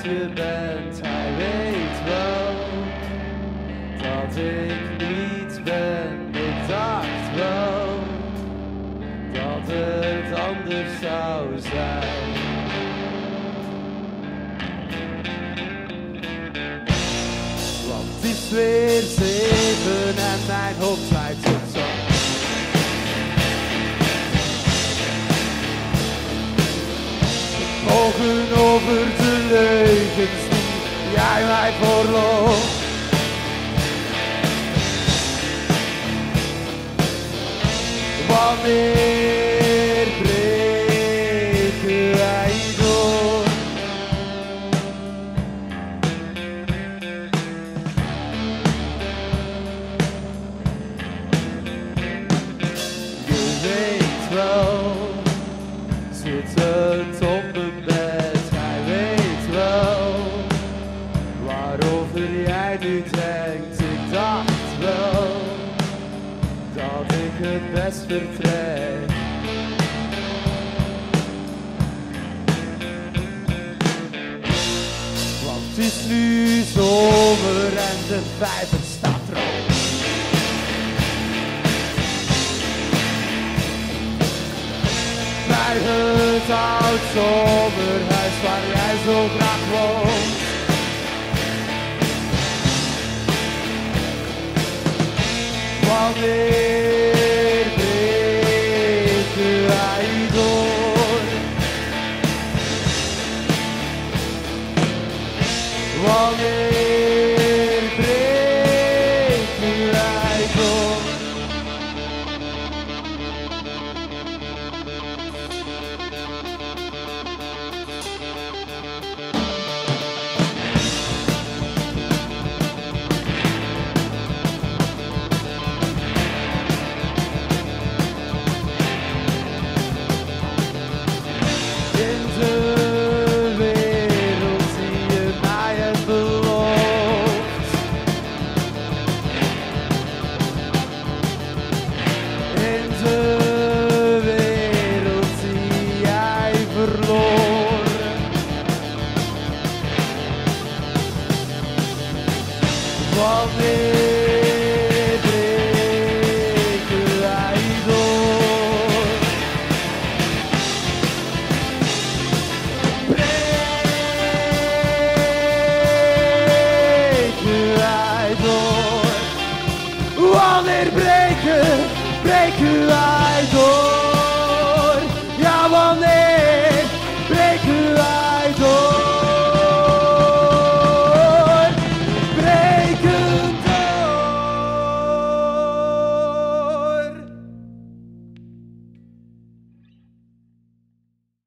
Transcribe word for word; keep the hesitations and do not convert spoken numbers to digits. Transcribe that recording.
je bent. Hij weet wel dat ik niet ben. Ik dacht wel dat het anders zou zijn. Want het is weer zeven en mijn hoofd draait het zo. Ogen over de leugens die jij mij voorloopt. Wanneer breken wij door? Je weet wel, zittend op mijn bed, hij weet wel waarover jij nu denkt. Ik dacht wel dat ik het best vertrek. Want het is nu zomer en de vijver staat rood. Bij het oud zomerhuis waar jij zo graag woont. Wanneer breken wij door? Wanneer breken wij door? Wanneer breken wij door? Breken wij door? Wanneer breken, breken wij